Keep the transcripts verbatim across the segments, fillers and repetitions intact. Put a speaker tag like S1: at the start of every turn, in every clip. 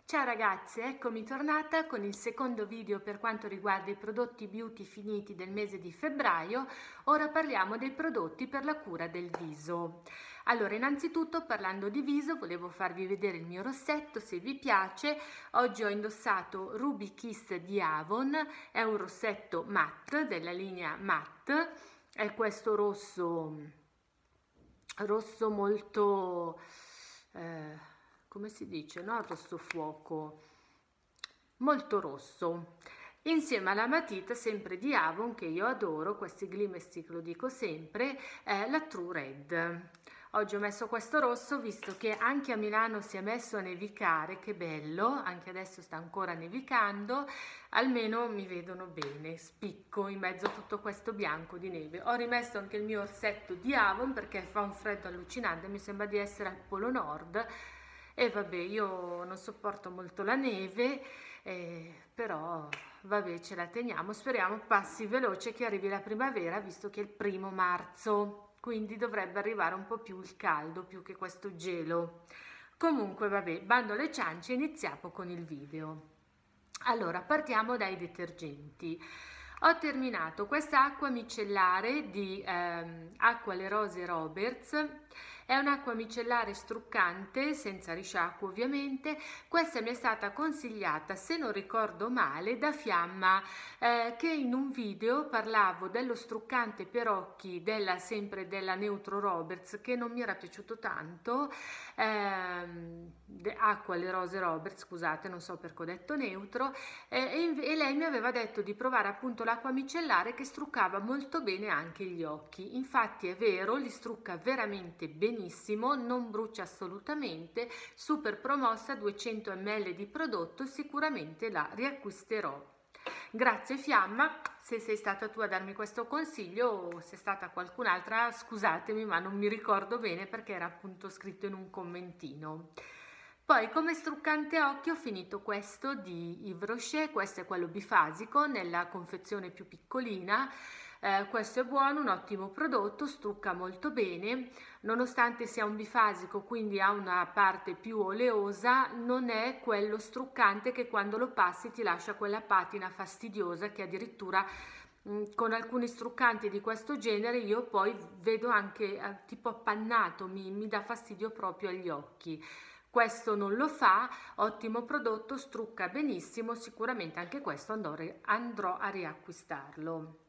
S1: Ciao ragazze, eccomi tornata con il secondo video per quanto riguarda i prodotti beauty finiti del mese di febbraio. Ora parliamo dei prodotti per la cura del viso. Allora, innanzitutto parlando di viso, volevo farvi vedere il mio rossetto, se vi piace. Oggi ho indossato Ruby Kiss di Avon, è un rossetto matte della linea matte, è questo rosso, rosso molto... Eh, come si dice, no? Rosso fuoco, molto rosso, insieme alla matita sempre di Avon che io adoro, questi Glim Stick, lo dico sempre, è la True Red. Oggi ho messo questo rosso visto che anche a Milano si è messo a nevicare, che bello, anche adesso sta ancora nevicando, almeno mi vedono bene, spicco in mezzo a tutto questo bianco di neve. Ho rimesso anche il mio orsetto di Avon perché fa un freddo allucinante, mi sembra di essere al Polo Nord. E vabbè, io non sopporto molto la neve, eh, però vabbè, ce la teniamo. Speriamo passi veloce, che arrivi la primavera, visto che è il primo marzo, quindi dovrebbe arrivare un po' più il caldo, più che questo gelo. Comunque vabbè, bando alle ciance, iniziamo con il video. Allora, partiamo dai detergenti. Ho terminato questa acqua micellare di ehm, Acqua Le Rose Roberts, è un'acqua micellare struccante, senza risciacquo ovviamente. Questa mi è stata consigliata, se non ricordo male, da Fiamma, eh, che in un video parlavo dello struccante per occhi della, sempre della Neutro Roberts, che non mi era piaciuto tanto, ehm, Acqua Le Rose Roberts, scusate, non so perché ho detto neutro, eh, e, e lei mi aveva detto di provare appunto l'acqua micellare che struccava molto bene anche gli occhi. Infatti è vero, li strucca veramente benissimo, non brucia assolutamente, super promossa, duecento millilitri di prodotto, sicuramente la riacquisterò. Grazie Fiamma, se sei stata tu a darmi questo consiglio o se è stata qualcun'altra, scusatemi, ma non mi ricordo bene perché era appunto scritto in un commentino. Poi come struccante occhi ho finito questo di Yves Rocher, questo è quello bifasico nella confezione più piccolina. Eh, questo è buono, un ottimo prodotto, strucca molto bene, nonostante sia un bifasico, quindi ha una parte più oleosa, non è quello struccante che quando lo passi ti lascia quella patina fastidiosa che addirittura mh, con alcuni struccanti di questo genere io poi vedo anche eh, tipo appannato, mi, mi dà fastidio proprio agli occhi. Questo non lo fa, ottimo prodotto, strucca benissimo, sicuramente anche questo andrò, andrò a riacquistarlo.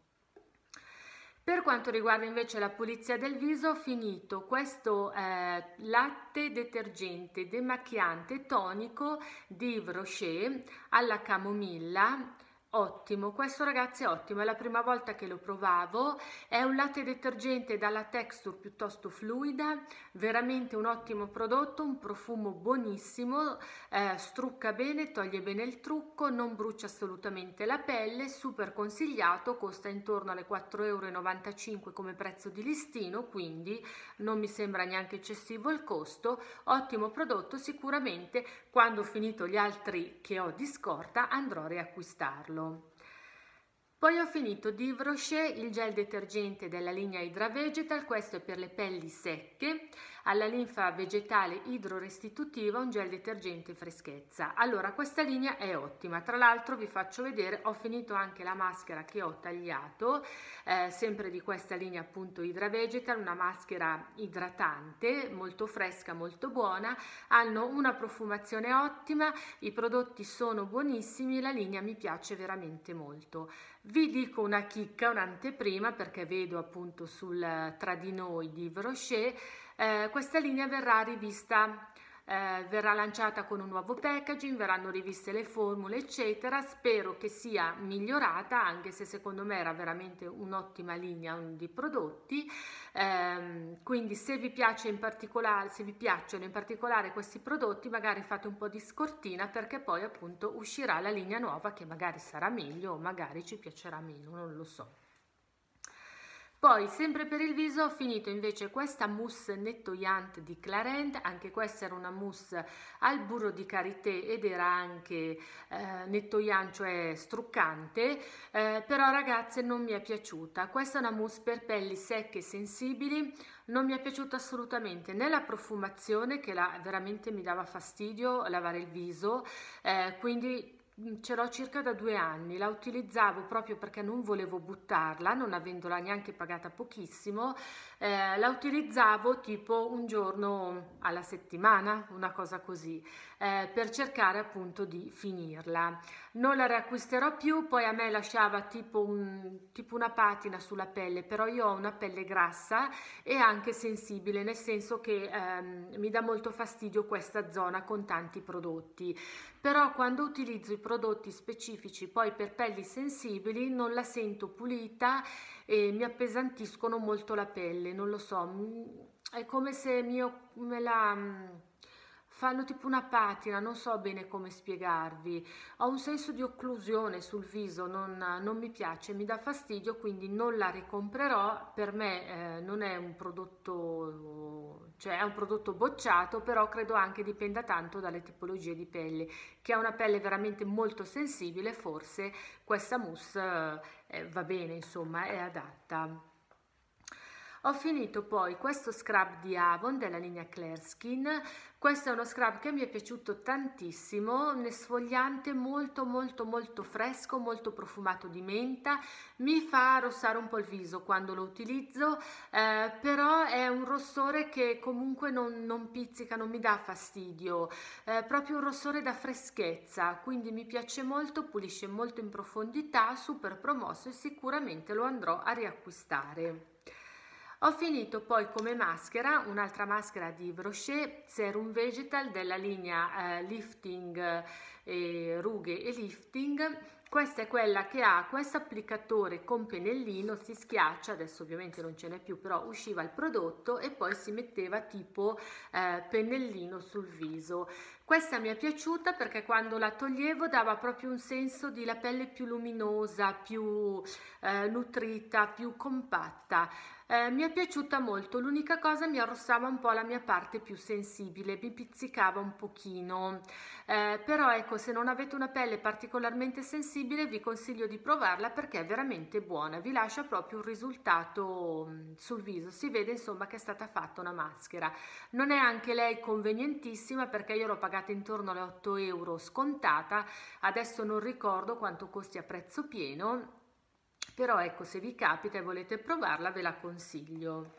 S1: Per quanto riguarda invece la pulizia del viso, ho finito questo eh, latte detergente demacchiante tonico di Yves Rocher alla camomilla. Ottimo, questo ragazzi è ottimo, è la prima volta che lo provavo, è un latte detergente dalla texture piuttosto fluida, veramente un ottimo prodotto, un profumo buonissimo, eh, strucca bene, toglie bene il trucco, non brucia assolutamente la pelle, super consigliato, costa intorno alle quattro e novantacinque euro come prezzo di listino, quindi non mi sembra neanche eccessivo il costo, ottimo prodotto, sicuramente quando ho finito gli altri che ho di scorta andrò a riacquistarlo. Poi ho finito di Yves Rocher il gel detergente della linea Hydra Vegetal, questo è per le pelli secche, alla linfa vegetale idrorestitutiva, un gel detergente freschezza. Allora questa linea è ottima, tra l'altro vi faccio vedere, ho finito anche la maschera che ho tagliato, eh, sempre di questa linea appunto Hydra Vegetal, una maschera idratante, molto fresca, molto buona, hanno una profumazione ottima, i prodotti sono buonissimi, la linea mi piace veramente molto. Vi dico una chicca, un'anteprima, perché vedo appunto sul Tra di Noi di Yves Rocher, eh, questa linea verrà rivista, eh, verrà lanciata con un nuovo packaging, verranno riviste le formule eccetera, spero che sia migliorata, anche se secondo me era veramente un'ottima linea di prodotti, eh, quindi se vi piace in particolare, se vi piacciono in particolare questi prodotti, magari fate un po' di scortina, perché poi appunto uscirà la linea nuova che magari sarà meglio o magari ci piacerà meno, non lo so. Poi sempre per il viso ho finito invece questa mousse nettoyante di Clarins, anche questa era una mousse al burro di karité ed era anche eh, nettoyante, cioè struccante, eh, però ragazze non mi è piaciuta. Questa è una mousse per pelli secche e sensibili, non mi è piaciuta assolutamente né la profumazione, che la, veramente mi dava fastidio lavare il viso, eh, quindi ce l'ho circa da due anni, la utilizzavo proprio perché non volevo buttarla, non avendola neanche pagata pochissimo, eh, la utilizzavo tipo un giorno alla settimana, una cosa così, eh, per cercare appunto di finirla. Non la riacquisterò più, poi a me lasciava tipo, un, tipo una patina sulla pelle, però io ho una pelle grassa e anche sensibile, nel senso che ehm, mi dà molto fastidio questa zona con tanti prodotti. Però quando utilizzo i prodotti specifici poi per pelli sensibili non la sento pulita e mi appesantiscono molto la pelle, non lo so, è come se mio, me la fanno tipo una patina, non so bene come spiegarvi, ho un senso di occlusione sul viso, non, non mi piace, mi dà fastidio, quindi non la ricomprerò. Per me eh, non è un prodotto, cioè è un prodotto bocciato, però credo anche dipenda tanto dalle tipologie di pelle. Chi ha una pelle veramente molto sensibile, forse questa mousse eh, va bene, insomma, è adatta. Ho finito poi questo scrub di Avon della linea Clear Skin. Questo è uno scrub che mi è piaciuto tantissimo, un esfoliante molto molto molto fresco, molto profumato di menta, mi fa rossare un po' il viso quando lo utilizzo, eh, però è un rossore che comunque non, non pizzica, non mi dà fastidio, è proprio un rossore da freschezza, quindi mi piace molto, pulisce molto in profondità, super promosso e sicuramente lo andrò a riacquistare. Ho finito poi come maschera un'altra maschera di Yves Rocher Serum Vegetal della linea eh, Lifting eh, Rughe e Lifting. Questa è quella che ha questo applicatore con pennellino, si schiaccia, adesso ovviamente non ce n'è più, però usciva il prodotto e poi si metteva tipo eh, pennellino sul viso. Questa mi è piaciuta perché quando la toglievo dava proprio un senso di la pelle più luminosa, più eh, nutrita, più compatta. Eh, mi è piaciuta molto, l'unica cosa mi arrossava un po' la mia parte più sensibile, mi pizzicava un pochino, eh, però ecco, se non avete una pelle particolarmente sensibile vi consiglio di provarla perché è veramente buona, vi lascia proprio un risultato mh, sul viso, si vede insomma che è stata fatta una maschera. Non è anche lei convenientissima perché io l'ho pagata intorno alle otto euro scontata, adesso non ricordo quanto costi a prezzo pieno, però ecco, se vi capita e volete provarla ve la consiglio.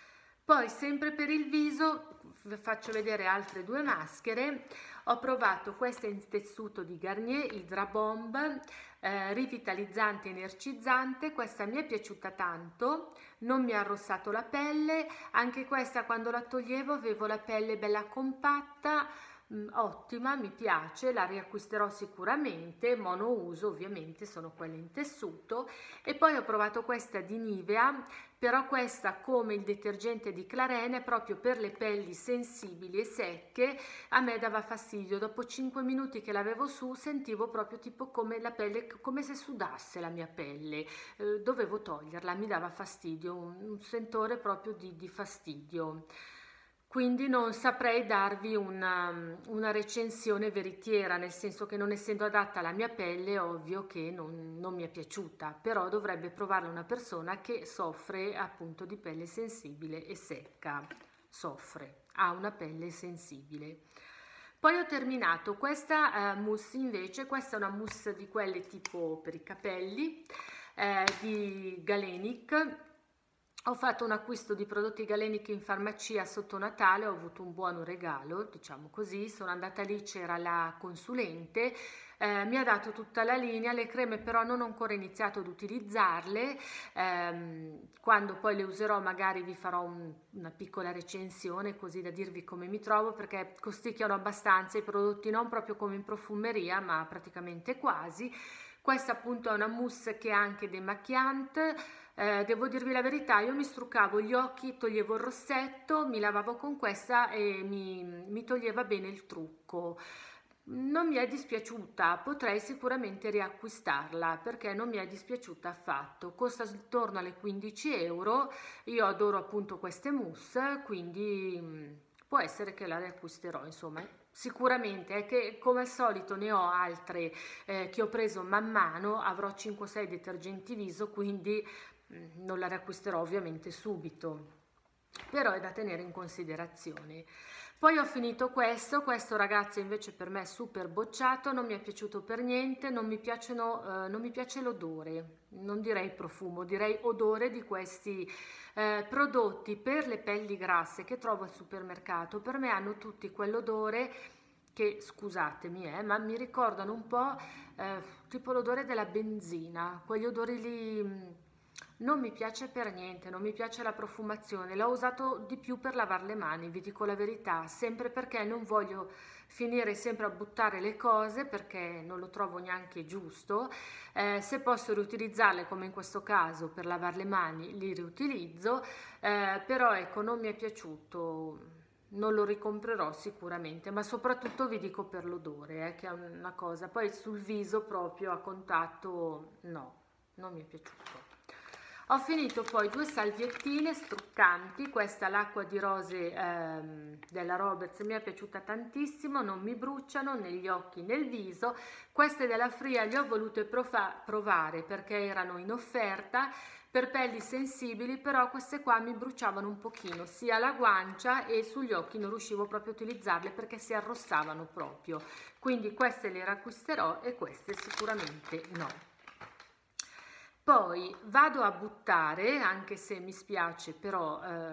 S1: Poi sempre per il viso vi faccio vedere altre due maschere. Ho provato questa in tessuto di Garnier, Hydra Bomb, eh, rivitalizzante e energizzante. Questa mi è piaciuta tanto, non mi ha arrossato la pelle, anche questa quando la toglievo avevo la pelle bella compatta, Mm, ottima, mi piace, la riacquisterò sicuramente, monouso ovviamente, sono quelle in tessuto. E poi ho provato questa di Nivea, però questa come il detergente di Clarins è proprio per le pelli sensibili e secche, a me dava fastidio, dopo cinque minuti che l'avevo su sentivo proprio tipo come la pelle, come se sudasse la mia pelle, eh, dovevo toglierla, mi dava fastidio, un, un sentore proprio di, di fastidio. Quindi non saprei darvi una, una recensione veritiera, nel senso che non essendo adatta alla mia pelle è ovvio che non, non mi è piaciuta, però dovrebbe provarla una persona che soffre appunto di pelle sensibile e secca, soffre, ha una pelle sensibile. Poi ho terminato questa eh, mousse invece, questa è una mousse di quelle tipo per i capelli, eh, di Galenic. Ho fatto un acquisto di prodotti Galenic in farmacia sotto Natale, ho avuto un buono regalo, diciamo così, sono andata lì, c'era la consulente, eh, mi ha dato tutta la linea, le creme però non ho ancora iniziato ad utilizzarle, ehm, quando poi le userò magari vi farò un, una piccola recensione così da dirvi come mi trovo, perché costicchiano abbastanza i prodotti, non proprio come in profumeria ma praticamente quasi. Questa appunto è una mousse che è anche demacchiante. Eh, devo dirvi la verità, io mi struccavo gli occhi, toglievo il rossetto, mi lavavo con questa e mi, mi toglieva bene il trucco. non mi è dispiaciuta, potrei sicuramente riacquistarla perché non mi è dispiaciuta affatto, costa intorno alle quindici euro, io adoro appunto queste mousse, quindi mh, può essere che la riacquisterò, insomma. Sicuramente è che come al solito ne ho altre eh, che ho preso man mano, avrò cinque sei detergenti viso, quindi mh, non la riacquisterò ovviamente subito, però è da tenere in considerazione. Poi ho finito questo, questo ragazzi invece per me è super bocciato, non mi è piaciuto per niente, non mi piacciono, eh, non mi piace l'odore, non direi profumo, direi odore di questi eh, prodotti per le pelli grasse che trovo al supermercato. Per me hanno tutti quell'odore che, scusatemi, eh, ma mi ricordano un po' eh, tipo l'odore della benzina, quegli odori lì. Mh, non mi piace per niente, non mi piace la profumazione, l'ho usato di più per lavare le mani, vi dico la verità, sempre perché non voglio finire sempre a buttare le cose perché non lo trovo neanche giusto. Eh, se posso riutilizzarle come in questo caso per lavare le mani li riutilizzo, eh, però ecco non mi è piaciuto, non lo ricomprerò sicuramente, ma soprattutto vi dico per l'odore, eh, che è una cosa, poi sul viso proprio a contatto no, non mi è piaciuto. Ho finito poi due salviettine struccanti, questa l'acqua di rose ehm, della Roberts mi è piaciuta tantissimo, non mi bruciano negli occhi né nel viso. Queste della Fria le ho volute provare perché erano in offerta per pelli sensibili, però queste qua mi bruciavano un pochino, sia la guancia e sugli occhi non riuscivo proprio a utilizzarle perché si arrossavano proprio, quindi queste le riacquisterò e queste sicuramente no. Poi vado a buttare, anche se mi spiace, però eh,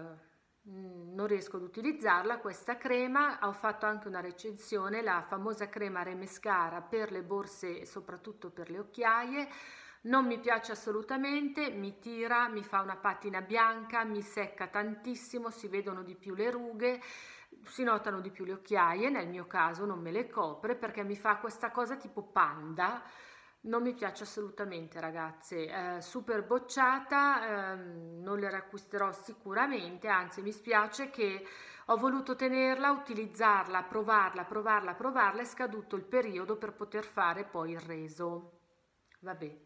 S1: non riesco ad utilizzarla, questa crema. Ho fatto anche una recensione, la famosa crema Remescara per le borse e soprattutto per le occhiaie. Non mi piace assolutamente, mi tira, mi fa una patina bianca, mi secca tantissimo, si vedono di più le rughe, si notano di più le occhiaie, nel mio caso non me le copre perché mi fa questa cosa tipo panda. Non mi piace assolutamente ragazze, eh, super bocciata, eh, non le riacquisterò sicuramente, anzi mi spiace che ho voluto tenerla, utilizzarla, provarla, provarla, provarla, è scaduto il periodo per poter fare poi il reso. Vabbè,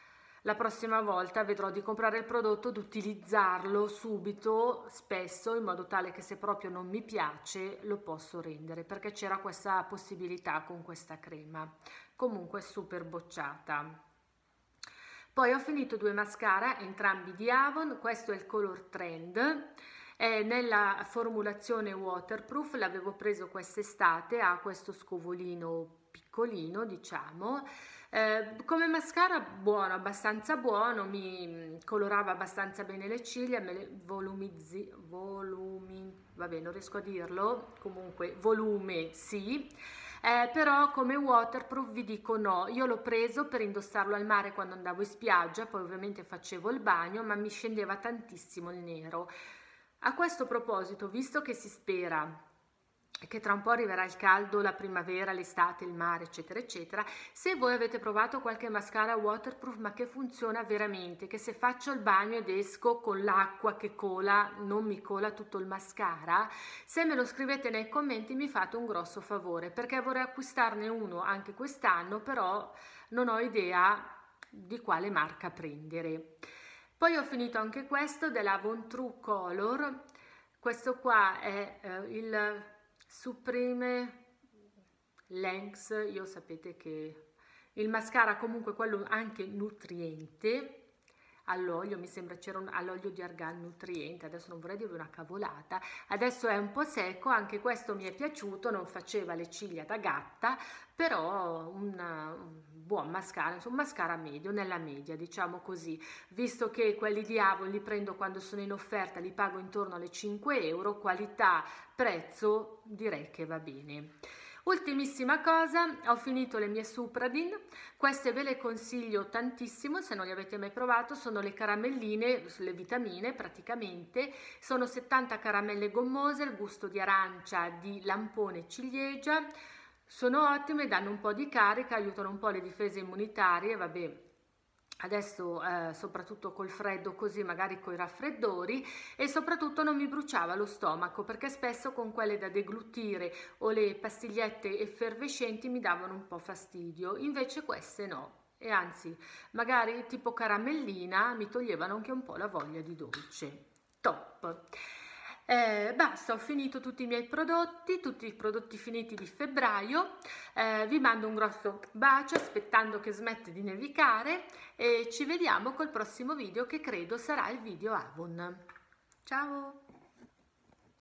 S1: la prossima volta vedrò di comprare il prodotto ed utilizzarlo subito, spesso, in modo tale che se proprio non mi piace lo posso rendere, perché c'era questa possibilità con questa crema. Comunque super bocciata. Poi ho finito due mascara, entrambi di Avon, questo è il Color Trend, è nella formulazione waterproof, l'avevo preso quest'estate, ha questo scovolino piccolino diciamo, eh, come mascara buono, abbastanza buono, mi colorava abbastanza bene le ciglia, me le volumizzi, volumi, vabbè non riesco a dirlo, comunque volume sì. Eh, però come waterproof vi dico no, io l'ho preso per indossarlo al mare quando andavo in spiaggia, poi ovviamente facevo il bagno, ma mi scendeva tantissimo il nero. A questo proposito, visto che si spera che tra un po' arriverà il caldo, la primavera, l'estate, il mare, eccetera, eccetera, se voi avete provato qualche mascara waterproof ma che funziona veramente, che se faccio il bagno ed esco con l'acqua che cola, non mi cola tutto il mascara, se me lo scrivete nei commenti mi fate un grosso favore, perché vorrei acquistarne uno anche quest'anno, però non ho idea di quale marca prendere. Poi ho finito anche questo della Von True Color, questo qua è eh, il Supreme Length, io sapete che il mascara comunque quello anche nutriente, all'olio, mi sembra c'era all'olio di argan nutriente, adesso non vorrei dire una cavolata, adesso è un po' secco, anche questo mi è piaciuto, non faceva le ciglia da gatta, però una, un buon mascara, insomma un mascara medio, nella media diciamo così, visto che quelli di Avon li prendo quando sono in offerta, li pago intorno alle cinque euro, qualità, prezzo, direi che va bene. Ultimissima cosa, ho finito le mie Supradin, queste ve le consiglio tantissimo se non le avete mai provato, sono le caramelline, le vitamine praticamente, sono settanta caramelle gommose, il gusto di arancia, di lampone ciliegia, sono ottime, danno un po' di carica, aiutano un po' le difese immunitarie, vabbè, adesso eh, soprattutto col freddo, così magari coi raffreddori, e soprattutto non mi bruciava lo stomaco, perché spesso con quelle da deglutire o le pastigliette effervescenti mi davano un po' fastidio, invece queste no. E anzi, magari tipo caramellina mi toglievano anche un po' la voglia di dolce. Top! Eh, basta, ho finito tutti i miei prodotti, tutti i prodotti finiti di febbraio. Eh, vi mando un grosso bacio aspettando che smette di nevicare e ci vediamo col prossimo video, che credo sarà il video Avon. Ciao!